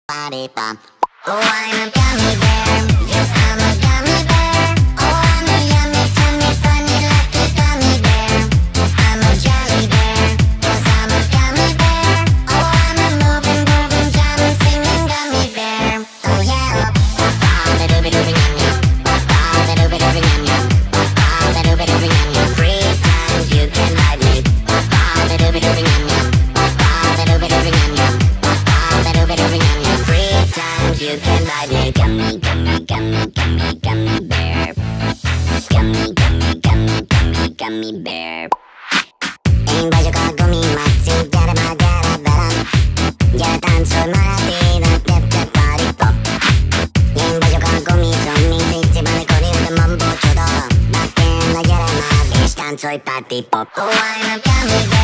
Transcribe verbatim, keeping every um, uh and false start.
party pop. Oh, I'm a gummy bear. Yes, I'm a gummy bear. Oh, I'm a yummy, tummy, funny, lucky gummy bear. I'm a jelly bear. Yes, I'm a gummy bear. Oh, I'm a moving, moving, jamming, singing gummy bear. Oh, yeah. Ba-ba-ba-dooby-dooby, yum, yum. Ba-ba-ba-dooby-dooby, yum, yum. Ba-ba-ba-dooby-dooby, yum, yum. Three times you can ride me. Ba-ba-ba-dooby-dooby, yum, yum. Ba-ba-ba-dooby-dooby, yum, yum. Ba-ba-ba-dooby-dooby, yum, yum. Three times you can ride me. Gummy, gummy, gummy, gummy, gummy bear. Gummy, gummy, gummy, gummy, gummy bear. In baju ko gumimasi, gyere ma gyere velem. Gyere táncolj maradénak, tep tep party pop. Én vagyok a gumizom, mint ciciből, mikor jön a mambo csoda. Bakken, na gyere már, és táncolj party pop. Oh, I'm a gummy bear.